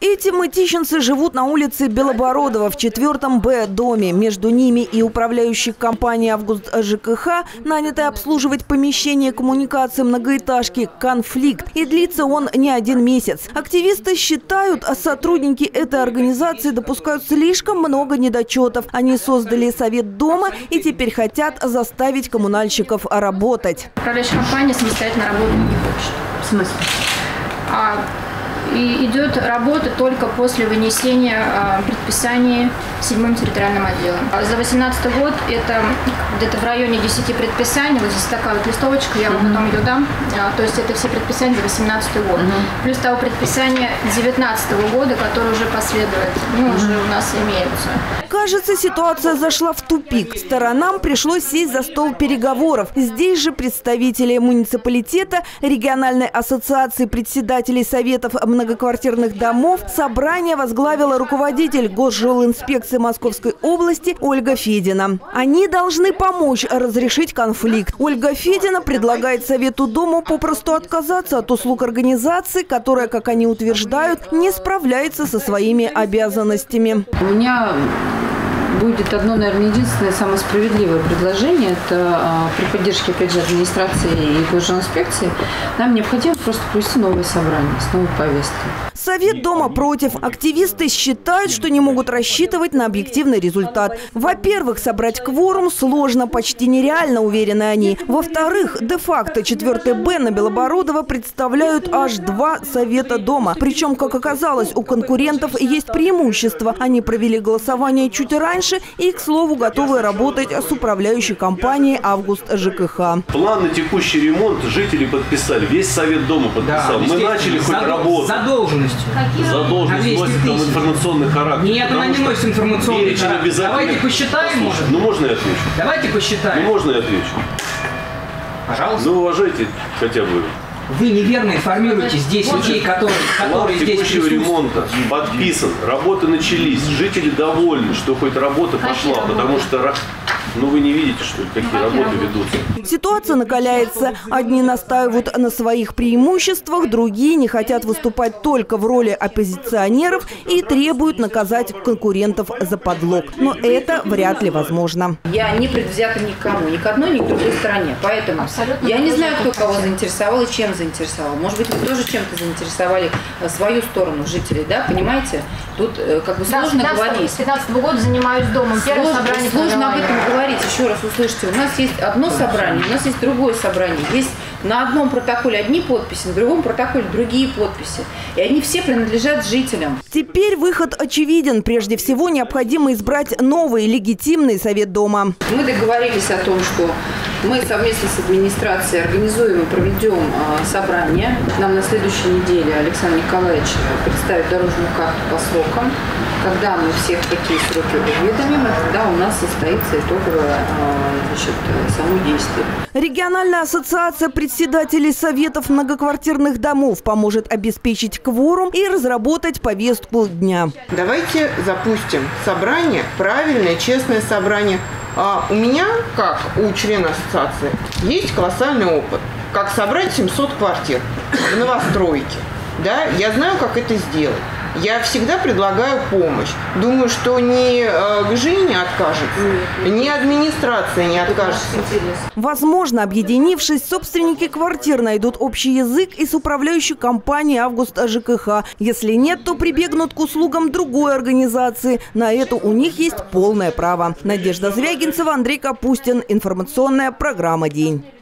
Эти мытищенцы живут на улице Белобородова в 4 Б доме. Между ними и управляющей компанией «Август ЖКХ», нанятой обслуживать помещение коммуникации многоэтажки, конфликт. И длится он не один месяц. Активисты считают, сотрудники этой организации допускают слишком много недочетов. Они создали совет дома и теперь хотят заставить коммунальщиков работать. Управляющая компания самостоятельно работать не хочет. В смысле? И идет работа только после вынесения предписаний 7-м территориальным отделом. За 2018 год это где-то в районе 10 предписаний. Вот здесь такая вот листовочка, я вам потом ее дам. То есть это все предписания за 2018 год. Плюс того предписания 2019 года, которые уже последуют, уже у нас имеются. Кажется, ситуация зашла в тупик. Сторонам пришлось сесть за стол переговоров. Здесь же представители муниципалитета, региональной ассоциации председателей советов многоквартирных домов собрание возглавила руководитель Госжилинспекции Московской области Ольга Федина. Они должны помочь разрешить конфликт. Ольга Федина предлагает Совету дома попросту отказаться от услуг организации, которая, как они утверждают, не справляется со своими обязанностями. У меня будет одно, наверное, единственное самое справедливое предложение. Это при поддержке, опять же, администрации и госжилинспекции нам необходимо просто провести новое собрание с новой повесткой. Совет дома против. Активисты считают, что не могут рассчитывать на объективный результат. Во-первых, собрать кворум сложно, почти нереально, уверены они. Во-вторых, де-факто 4 Б на Белобородова представляют аж 2 совета дома. Причем, как оказалось, у конкурентов есть преимущество. Они провели голосование чуть раньше и, к слову, готовы работать с управляющей компанией «Август ЖКХ». План на текущий ремонт жители подписали, весь совет дома подписал. Да, мы начали хоть работу. Задолженностью. Задолженность носит там информационный характер. Нет, она не носит информационный характер. Давайте посчитаем, может. Ну, можно я отвечу? Давайте посчитаем. Ну, можно я отвечу? Пожалуйста. Ну, уважайте хотя бы. Вы неверно информируете здесь людей, которые здесь текущего ремонта подписан, работы начались, жители довольны, что хоть работа пошла, потому что... Ну, вы не видите, что ли, какие работы ведутся? Ситуация накаляется. Одни настаивают на своих преимуществах, другие не хотят выступать только в роли оппозиционеров и требуют наказать конкурентов за подлог. Но это вряд ли возможно. Я не предвзята никому, ни к одной, ни к другой стороне. Поэтому я не знаю, кто кого заинтересовал и чем заинтересовал. Может быть, вы тоже чем-то заинтересовали свою сторону жителей, да, понимаете? Тут как бы сложно говорить. С 2015 года занимаюсь домом. Первое собрание сложно об этом говорить. Еще раз услышите, у нас есть одно собрание, у нас есть другое собрание. Есть на одном протоколе одни подписи, на другом протоколе другие подписи. И они все принадлежат жителям. Теперь выход очевиден. Прежде всего, необходимо избрать новый легитимный совет дома. Мы договорились о том, что мы совместно с администрацией организуем и проведем собрание. Нам на следующей неделе Александр Николаевич представит дорожную карту по срокам. Когда мы всех такие сроки уведомим, тогда у нас состоится итоговое само действие. Региональная ассоциация председателей советов многоквартирных домов поможет обеспечить кворум и разработать повестку дня. Давайте запустим собрание, правильное, честное собрание. У меня, как у члена ассоциации, есть колоссальный опыт. Как собрать 700 квартир в новостройке. Да? Я знаю, как это сделать. Я всегда предлагаю помощь. Думаю, что ни ГЖИ не откажется, ни администрация не откажется. Возможно, объединившись, собственники квартир найдут общий язык и с управляющей компанией «Август ЖКХ». Если нет, то прибегнут к услугам другой организации. На это у них есть полное право. Надежда Звягинцева, Андрей Капустин. Информационная программа «День».